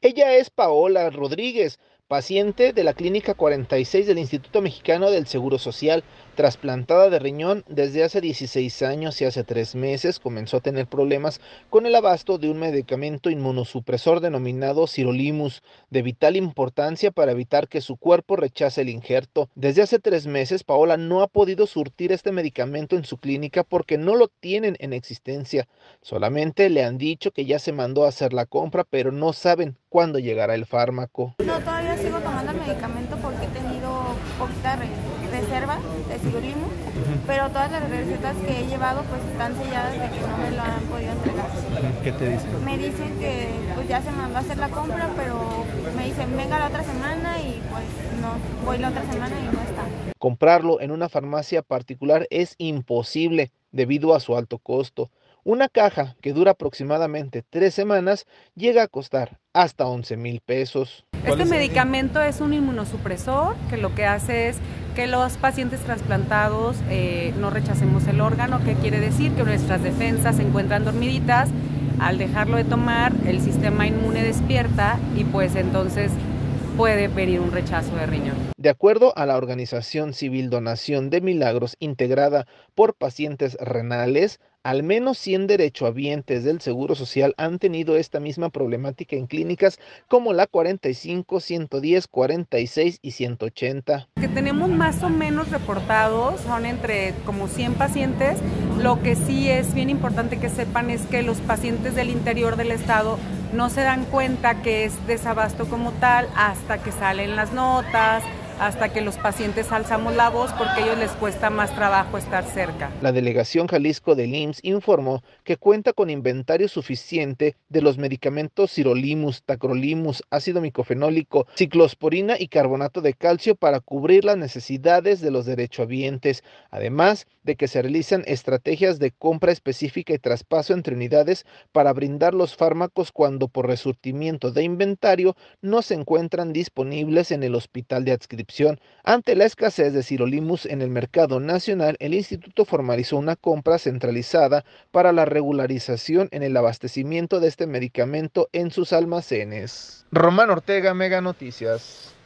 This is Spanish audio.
Ella es Paola Rodríguez, paciente de la Clínica 46 del Instituto Mexicano del Seguro Social, trasplantada de riñón desde hace 16 años y hace 3 meses comenzó a tener problemas con el abasto de un medicamento inmunosupresor denominado sirolimus, de vital importancia para evitar que su cuerpo rechace el injerto. Desde hace 3 meses, Paola no ha podido surtir este medicamento en su clínica porque no lo tienen en existencia. Solamente le han dicho que ya se mandó a hacer la compra, pero no saben cuándo llegará el fármaco. No, todavía sigo tomando el medicamento porque he tenido poquita reserva de sirolimus, pero todas las recetas que he llevado pues están selladas de que no me lo han podido entregar. ¿Qué te dicen? Me dicen que pues ya se mandó a hacer la compra, pero me dicen venga la otra semana y pues no, voy la otra semana y no está. Comprarlo en una farmacia particular es imposible debido a su alto costo. Una caja que dura aproximadamente 3 semanas llega a costar hasta 11,000 pesos. Este medicamento es un inmunosupresor que lo que hace es que los pacientes trasplantados no rechacemos el órgano, que quiere decir que nuestras defensas se encuentran dormiditas. Al dejarlo de tomar, el sistema inmune despierta y pues entonces puede venir un rechazo de riñón. De acuerdo a la organización civil Donación de Milagros, integrada por pacientes renales, al menos 100 derechohabientes del Seguro Social han tenido esta misma problemática en clínicas como la 45, 110, 46 y 180. Que tenemos más o menos reportados, son entre como 100 pacientes. Lo que sí es bien importante que sepan es que los pacientes del interior del estado no se dan cuenta que es desabasto como tal hasta que salen las notas, hasta que los pacientes alzamos la voz porque a ellos les cuesta más trabajo estar cerca. La delegación Jalisco del IMSS informó que cuenta con inventario suficiente de los medicamentos sirolimus, tacrolimus, ácido micofenólico, ciclosporina y carbonato de calcio para cubrir las necesidades de los derechohabientes, además de que se realizan estrategias de compra específica y traspaso entre unidades para brindar los fármacos cuando por resurtimiento de inventario no se encuentran disponibles en el hospital de adscripción. Ante la escasez de sirolimus en el mercado nacional, el instituto formalizó una compra centralizada para la regularización en el abastecimiento de este medicamento en sus almacenes. Román Ortega, Mega Noticias.